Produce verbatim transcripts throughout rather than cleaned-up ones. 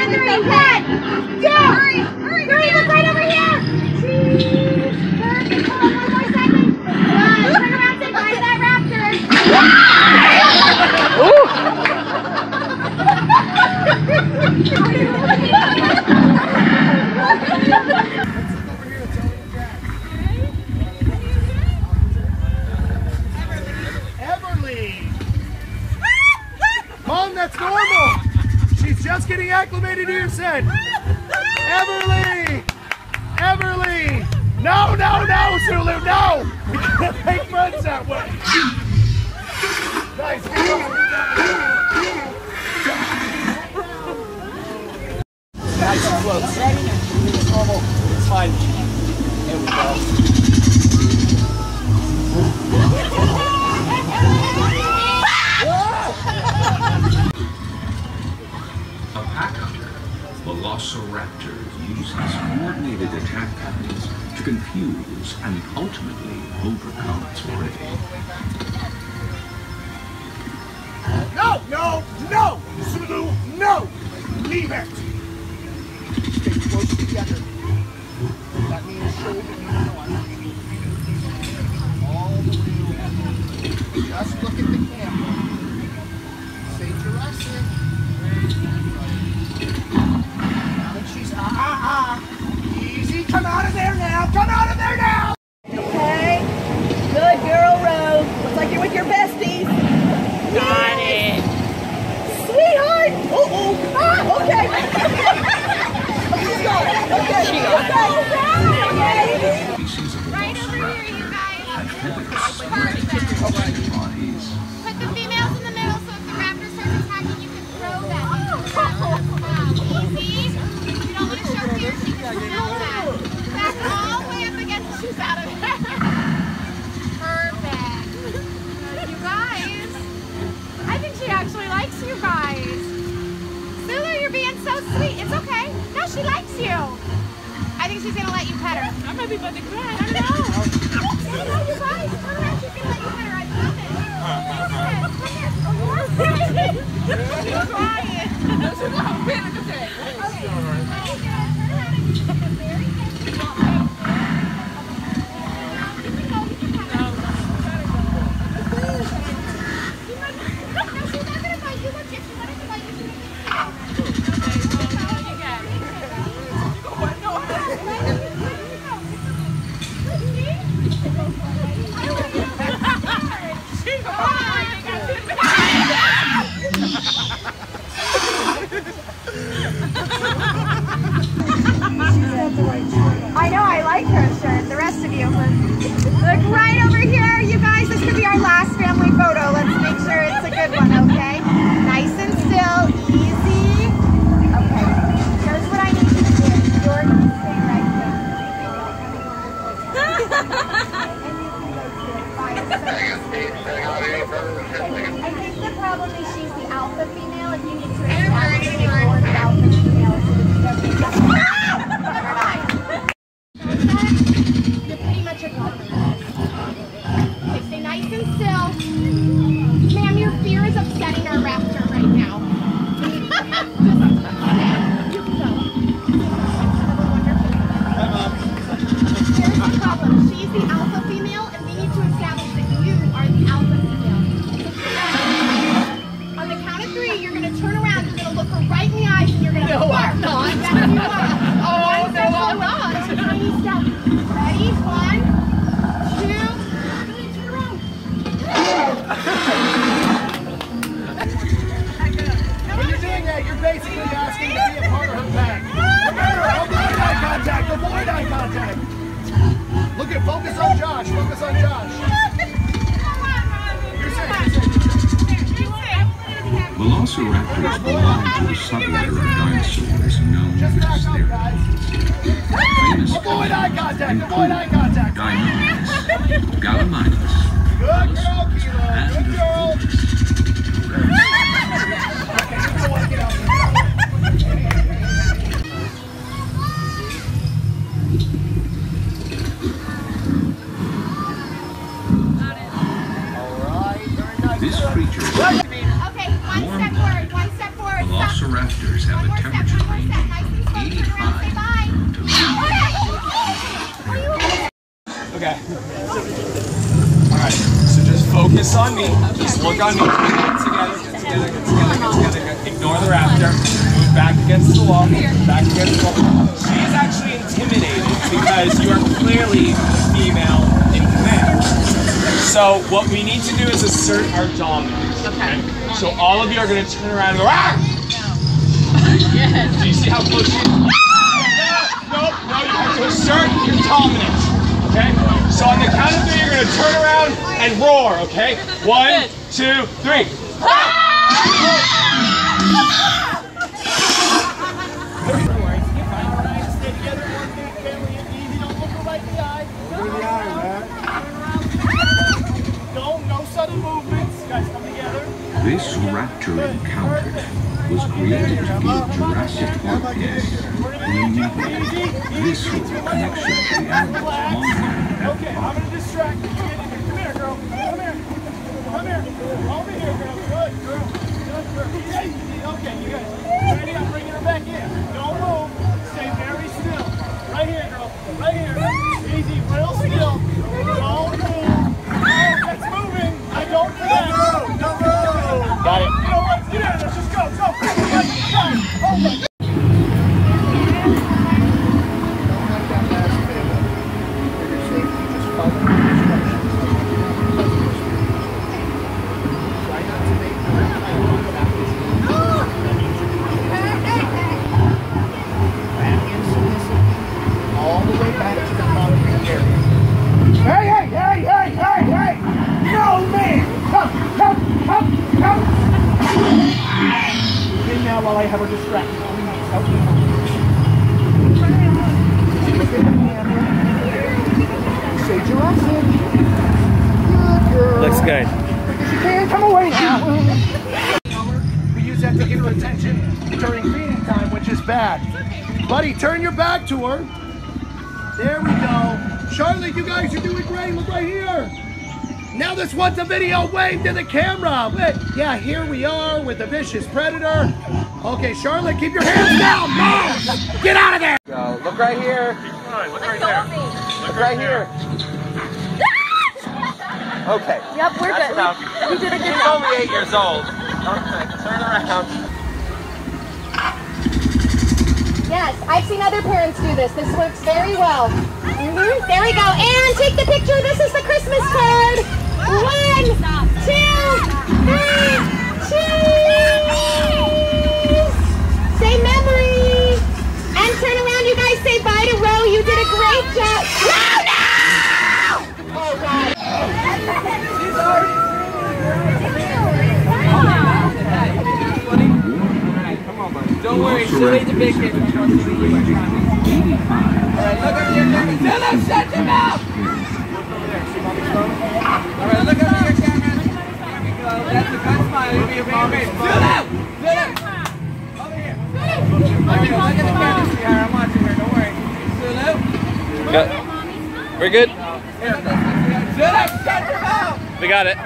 three, one, two, hurry, hurry, three, look right over here. Cheese, perfect. Hold on one more second. One, turn around, say bye to that raptor. Mom, that's normal. She's just getting acclimated to your scent. Everly! Everly! No, no, no, Zulu, no! We can't make friends that way. Nice, good job. Nice and close. It's normal. It's fine. There we go. A pack hunter, Velociraptor uses coordinated attack patterns to confuse and ultimately overcome its prey. No, no, no! Zulu, no! Leave it! Stay close together. That means shoulder means north. All the way around. Just look at the camera. Stay direction. And she's ah ah ah. Easy, come out of there now! Come out of there now! Okay. Good girl, Rose. Looks like you're with your besties. Got it. Sweetheart. Uh oh. Ah, okay. She's got it. Okay. She got it. Okay. Species of Right over here, you Velociraptor guys. had feathers spread Perfect. across their bodies. Put the females in the middle so if the raptor starts attacking, you can throw them. Wow, easy. You don't want to show fear, she can smell that. Back all the way up against, she's out of it. Perfect. You guys, I think she actually likes you guys. Zulu, you're being so sweet. It's okay. No, she likes you. I think she's going to let you pet her. I might be about to cry. I don't know. I don't know, you guys. Turn around, she's going to let you pet her. I promise. Come here. Come here. She's crying. She's not feeling the thing. Okay. Turn around and kiss her very gently. I know, I like her shirt. The rest of you. Look right over here, you guys. This could be our last family photo. Let's make sure it's a good one, okay? Nice and still, easy. Okay, here's what I need you to do. You're going to stay right there. And you can go sit by yourself. I think the problem is she's the alpha female. If you need to establish the alpha female, so that she doesn't get never mind. You're pretty much a compliment. Okay, stay nice and still. Ma'am, your fear is upsetting our raptor right now. You can go. Have a wonderful day. Here's the problem. She's the alpha female, and we need to establish that you are the alpha female. On the count of three, you're going to turn around, you're going to look her right in the eyes, and you're going to No, I'm not. Yes, you are. Oh, no, I'm not. Tiny step. Ready? One, two, three, turn around. When you're doing that, you're basically asking to be a part of her bag. Remember, avoid eye contact, avoid eye contact. Look at, focus on Josh, focus on Josh. You're safe, you're safe. Velociraptors belong to a suborder of dinosaurs known Just as back up, their guys. famous Avoid eye contact, avoid include eye contact. Dinosaur, Gallimimus, Good girl, Kilo, and good girl. Vultus. Okay, you don't want to get out there. This creature, Okay, one step forward, one step forward. Stop. Velociraptors have a temperature range focus on me. Just look on me. Get together, get together, get together, get together. Ignore the raptor. Move back against the wall. Back against the wall. She's actually intimidated because you are clearly the female in command. So what we need to do is assert our dominance. Okay. So all of you are going to turn around and go, ah! Yes. Do you see how close she is? No, no, you have to assert your dominance. Okay? So on the count of three, you're going to turn around and roar, okay? One, two, three. This raptor encounter was created to give Jurassic Park guests an immediate, visceral connection to the animals on hand. Okay, I'm gonna distract you. Come here, girl. Come here. Come here. Over here, girl. Good, girl. Good, girl. Yeah, okay, you guys. Ready? I'm bringing her back in. Don't move. Stay very still. Right here, girl. Right here. Easy, real still. Don't move. Oh, that's moving. I don't do that. No, no, no. Got it. You know what? Get out of there. Just go. Go. Oh my God. While I have her distracted, say Jurassic. Good girl. Looks good. She can't come away now. We use that to get her attention during feeding time, which is bad. Buddy, turn your back to her. There we go. Charlotte, you guys are doing great. Look right here. Now this one's a video. Wave to the camera. Wait. Yeah, here we are with the vicious predator. Okay, Charlotte, keep your hands down. Mom, get out of there. Go. Look right here. Look right there. Look right here. Okay. Yep, we're That's good. enough. We, we did a good She's job. only eight years old. Okay, turn around. Yes, I've seen other parents do this. This works very well. Mm-hmm. There we go. And take the picture. This is the Christmas card. One, two, three, cheese. Say memory. And turn around. You guys say bye to Ro. You did a great job. No, no! Oh, God. Don't worry, she'll eat the big kid. Alright, look over your camera. Philip, shut your mouth! Alright, look over your camera. There we go. That's a good smile. You'll be a big baby. Philip! Philip! Over here. Over here. Look at the camera, sweetheart. I'm watching her. Don't worry. Philip? Good. We're good? Philip, shut your mouth! We got it.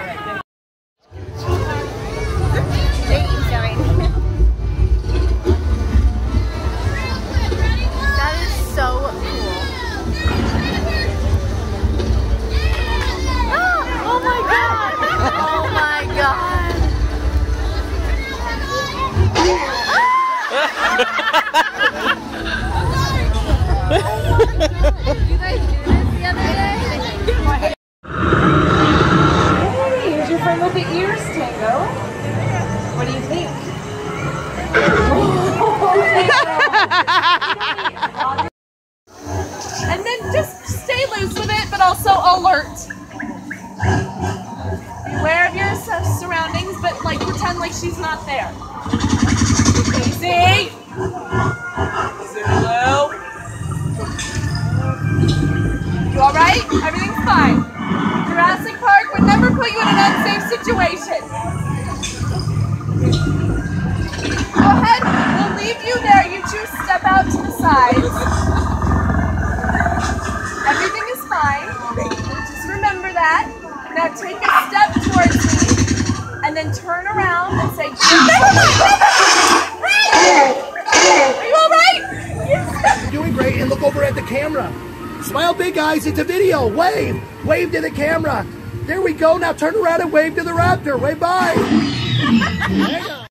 You guys do this the other day? Hey, here's your friend with the ears, Tango. What do you think? And then just stay loose with it, but also alert. Beware of your surroundings, but like pretend like she's not there. Easy. Zulu. You all right? Everything's fine. Jurassic Park would never put you in an unsafe situation. Go ahead. We'll leave you there. You two step out to the sides. Everything is fine. Just remember that. Now take a step towards me and then turn around and say, are you all right? Yes. You're doing great, and look over at the camera. Smile big, guys. It's a video. Wave. Wave to the camera. There we go. Now turn around and wave to the raptor. Wave bye. Hang on.